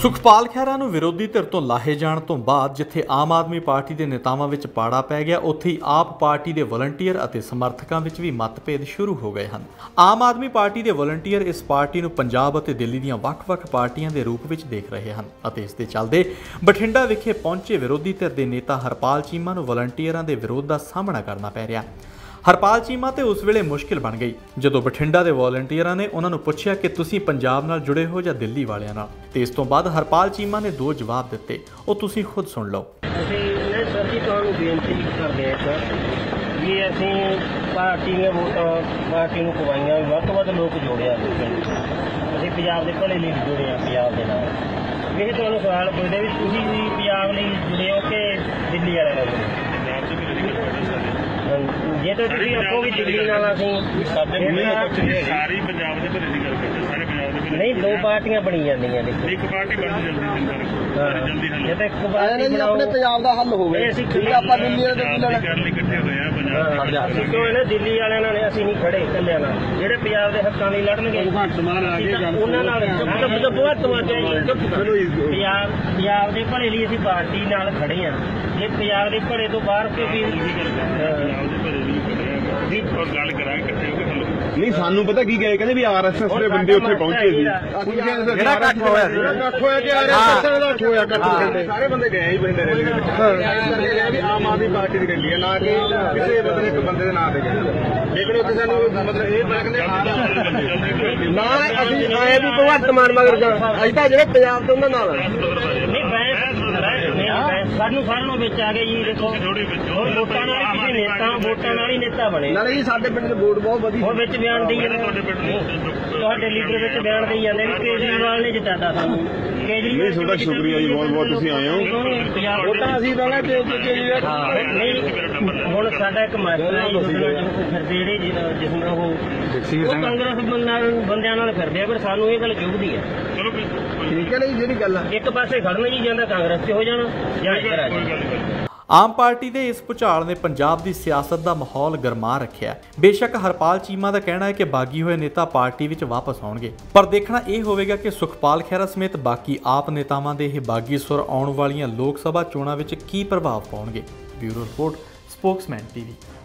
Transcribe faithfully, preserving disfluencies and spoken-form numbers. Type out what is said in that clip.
ਸੁਖਪਾਲ ਖਹਿਰਾ ਨੂੰ ਵਿਰੋਧੀ ਧਿਰ ਤੋਂ ਲਾਹੇ ਜਾਣ ਤੋਂ ਬਾਅਦ ਜਿੱਥੇ ਆਮ ਆਦਮੀ ਪਾਰਟੀ ਦੇ ਨੇਤਾਵਾਂ ਵਿੱਚ ਪਾੜਾ ਪੈ ਗਿਆ, ਉੱਥੇ ਹੀ ਆਪ ਪਾਰਟੀ ਦੇ ਵਲੰਟੀਅਰ ਅਤੇ ਸਮਰਥਕਾਂ ਵਿੱਚ ਵੀ ਮਤਭੇਦ ਸ਼ੁਰੂ ਹੋ ਗਏ ਹਨ। ਆਮ ਆਦਮੀ ਪਾਰਟੀ ਦੇ ਵਲੰਟੀਅਰ ਇਸ ਪਾਰਟੀ ਨੂੰ ਪੰਜਾਬ ਅਤੇ ਦਿੱਲੀ ਦੀਆਂ ਵੱਖ-ਵੱਖ ਪਾਰਟੀਆਂ ਦੇ ਰੂਪ ਵਿੱਚ ਦੇਖ ਰਹੇ ਹਨ ਅਤੇ ਇਸ ਦੇ ਚੱਲਦੇ ਬਠਿੰਡਾ ਵਿਖੇ ਪਹੁੰਚੇ ਵਿਰੋਧੀ ਧਿਰ ਦੇ ਨੇਤਾ ਹਰਪਾਲ ਚੀਮਾ ਨੂੰ ਵਲੰਟੀਅਰਾਂ ਦੇ ਵਿਰੋਧ ਦਾ ਸਾਹਮਣਾ ਕਰਨਾ ਪੈ ਰਿਹਾ। ਹਰਪਾਲ ਚੀਮਾ ਤੇ ਉਸ ਵੇਲੇ ਮੁਸ਼ਕਿਲ ਬਣ ਗਈ ਜਦੋਂ ਬਠਿੰਡਾ ਦੇ ਵਲੰਟੀਅਰਾਂ ਨੇ ਉਹਨਾਂ ਨੂੰ ਪੁੱਛਿਆ ਕਿ ਤੁਸੀਂ ਪੰਜਾਬ ਨਾਲ ਜੁੜੇ ਹੋ ਜਾਂ ਦਿੱਲੀ ਵਾਲਿਆਂ ਨਾਲ, ਤੇ ਇਸ ਤੋਂ ਬਾਅਦ ਹਰਪਾਲ ਚੀਮਾ ਨੇ ਦੋ ਜਵਾਬ ਦਿੱਤੇ, ਉਹ ਤੁਸੀਂ ਖੁਦ ਸੁਣ ਲਓ। ਅਸੀਂ ਇਹ ਸਰ ਜੀ ਤੁਹਾਨੂੰ ਬੇਨਤੀ ਕਰਦੇ ਹਾਂ ਸਰ ਵੀ ਅਸੀਂ ਪਾਰਟੀ ਨੇ ਵੋਟਾਂ ਪਾਰਟੀ ਨੂੰ ਪਵਾਈਆਂ, ਵੱਧ ਤੋਂ ਵੱਧ ਲੋਕ ਜੋੜਿਆ, ਅਸੀਂ ਪੰਜਾਬ ਦੇ ਭਲੇ ਲਈ ਜੁੜੇ ਹਾਂ ਪੰਜਾਬ ਦੇ ਨਾਲ। ਇਹ ਤੁਹਾਨੂੰ ਸਵਾਲ ਪੁੱਛਦੇ ਵੀ ਤੁਸੀਂ ਵੀ ਪੰਜਾਬ ਲਈ ਜੁੜੇ ਹੋ ਕਿ ਦਿੱਲੀ ਵਾਲਿਆਂ ਨਾਲ ਜੁੜੇ? ਜੇ ਤਾਂ ਤੁਸੀਂ ਆਪੋ ਵੀ ਦਿੱਲੀ ਨਾਲ ਅਸੀਂ ਸਾਰੀ ਪੰਜਾਬ ਦੇ ਭਲੇ ਦੀ ਗੱਲ ਕਰਦੇ, ਸਾਰੇ ਪੰਜਾਬ ਦੇ ਨਹੀਂ, ਦੋ ਪਾਰਟੀਆਂ ਬਣੀ ਜਾਂਦੀਆਂ ਨੇ, ਇੱਕ ਪਾਰਟੀ ਬਣ ਜਾਂਦੀ ਜਲਦੀ ਹੱਲ ਜੇ ਤਾਂ ਇੱਕ ਪਾਰਟੀ ਆਪਣੇ ਪੰਜਾਬ ਦਾ ਹੱਲ ਹੋਵੇ। ਅਸੀਂ ਆਪਾਂ ਦਿੱਲੀ ਦੇ ਕਰਨ ਲਈ ਇਕੱਠੇ ਹੋਏ ਆ ਪੰਜਾਬ ਅਸੀਂ ਕਿਉਂ ਇਹਨਾਂ ਦਿੱਲੀ ਵਾਲਿਆਂ ਨਾਲ ਅਸੀਂ ਨਹੀਂ ਖੜੇ ਇਕੱਲਿਆਂ ਨਾਲ, ਜਿਹੜੇ ਪੰਜਾਬ ਦੇ ਹੱਕਾਂ ਲਈ ਲੜਨਗੇ ਉਹਨਾਂ ਨਾਲ ਬਹੁਤ ਪੰਜਾਬ ਪੰਜਾਬ ਦੇ ਭਲੇ ਲਈ ਅਸੀਂ ਪਾਰਟੀ ਨਾਲ ਖੜੇ ਹਾਂ। ਜੇ ਪੰਜਾਬ ਦੇ ਭਲੇ ਤੋਂ ਬਾਹਰ ਕੋਈ ਗੱਲ ਕਰਾਂਗੇ ਇਕੱਠੇ ਹੋ ਕੇ ਹੱਲ। ਨਹੀਂ, ਸਾਨੂੰ ਪਤਾ ਕੀ ਗਏ, ਕਹਿੰਦੇ ਵੀ ਆਰ ਐਸ ਐਸ ਦੇ ਬੰਦੇ ਉੱਥੇ ਪਹੁੰਚੇ ਸੀ। ਜਿਹੜਾ ਇਕੱਠ ਹੋਇਆ ਸੀ ਇਕੱਠ ਹੋਇਆ ਕਿ ਆਰ ਐਸ ਐਸ ਦਾ ਇਕੱਠ ਹੋਇਆ, ਇਕੱਠ ਸਾਰੇ ਬੰਦੇ ਗਏ ਹੀ ਬਠਿੰਡੇ ਰੈਲੀ ਦੇ ਵਿੱਚ। ਵੀ ਆਮ ਆਦਮੀ ਪਾਰਟੀ ਦੀ ਰੈਲੀ ਹੈ, ਨਾ ਕਿ ਕਿਸੇ ਮਤਲਬ ਇੱਕ ਬੰਦੇ ਦੇ ਨਾਂ ਤੇ ਗਏ। ਲੇਕਿਨ ਉੱਥੇ ਸਾਨੂੰ ਮਤਲਬ ਇਹ ਕਹਿੰਦੇ ਨਾ ਅਸੀਂ ਆਏ ਵੀ ਭਗਵੰਤ ਮਾਨ ਮਗਰ ਜਾ, ਅਸੀਂ ਤਾਂ ਜਿਹੜੇ ਪੰਜਾਬ ਤੋਂ ਉਹਨਾਂ ਨਾਲ ਸਾਨੂੰ ਸਾਰਿਆਂ ਨੂੰ ਵਿੱਚ ਆ ਗਏ ਜੀ। ਦੇਖੋ ਵੋਟਾਂ ਨਾਲ ਹੀ ਕਿਸੇ ਨੇਤਾ ਵੋਟਾਂ ਨਾਲ ਹੀ ਨੇਤਾ ਬਣੇ। ਨਾਲੇ ਜੀ ਸਾਡੇ ਪਿੰਡ ਦੇ ਵੋਟ ਬਹੁਤ ਵਧੀਆ। ਉਹ ਵਿੱਚ ਬਿਆਨ ਦੇਈ ਜਾਂਦੇ, ਤੁਹਾਡੇ ਲੀਡਰ ਵਿੱਚ ਬਿਆਨ ਦੇਈ ਜਾਂਦੇ ਵੀ ਕੇਜਰੀਵਾਲ ਨੇ ਜਿਤਾਤਾ ਸਾਨੂੰ। ਕੇਜਰੀਵਾਲ ਤੁਹਾਡਾ ਸ਼ੁਕਰੀਆ ਜੀ, ਬਹੁਤ ਬਹੁਤ ਤੁਸੀਂ ਆਏ ਹੋ। ਵੋਟਾਂ ਅਸੀਂ ਦਾਂਗੇ ਕੇਜਰੀਵਾਲ। ਨਹੀਂ, ਹੁਣ ਸਾਡਾ ਇੱਕ ਮਾਸਟਰ ਹੈ ਫਿਰਦੇ ਜਿਹੜੇ ਜਿਸ ਨਾਲ ਉਹ ਕਾਂਗਰਸ ਬੰਦਿਆਂ ਨਾਲ ਫਿਰਦੇ ਆ, ਪਰ ਸਾਨੂੰ ਇਹ ਗੱਲ ਚੁਭਦੀ ਹੈ। ਠੀਕ ਹੈ ਨਾ ਜੀ, ਜਿਹੜੀ ਗੱਲ ਆ ਇੱਕ ਪਾਸੇ ਖੜਨਾ ਜੀ, ਜਾਂਦਾ ਕਾਂਗਰਸ 'ਚ ਹੋ ਜਾਣਾ ਜਾਂ ਇੱਧਰ ਆ ਜਾਣਾ। ਆਮ ਪਾਰਟੀ ਦੇ ਇਸ ਭੁਚਾਲ ਨੇ ਪੰਜਾਬ ਦੀ ਸਿਆਸਤ ਦਾ ਮਾਹੌਲ ਗਰਮਾ ਰੱਖਿਆ। ਬੇਸ਼ੱਕ ਹਰਪਾਲ ਚੀਮਾ ਦਾ ਕਹਿਣਾ ਹੈ ਕਿ ਬਾਗੀ ਹੋਏ ਨੇਤਾ ਪਾਰਟੀ ਵਿੱਚ ਵਾਪਸ ਆਉਣਗੇ, ਪਰ ਦੇਖਣਾ ਇਹ ਹੋਵੇਗਾ ਕਿ ਸੁਖਪਾਲ ਖਹਿਰਾ ਸਮੇਤ ਬਾਕੀ ਆਪ ਨੇਤਾਵਾਂ ਦੇ ਇਹ ਬਾਗੀ ਸੁਰ ਆਉਣ ਵਾਲੀਆਂ ਲੋਕ ਸਭਾ ਚੋਣਾਂ ਵਿੱਚ ਕੀ ਪ੍ਰਭਾਵ ਪਾਉਣਗੇ। Bureau report, Spokesman TV.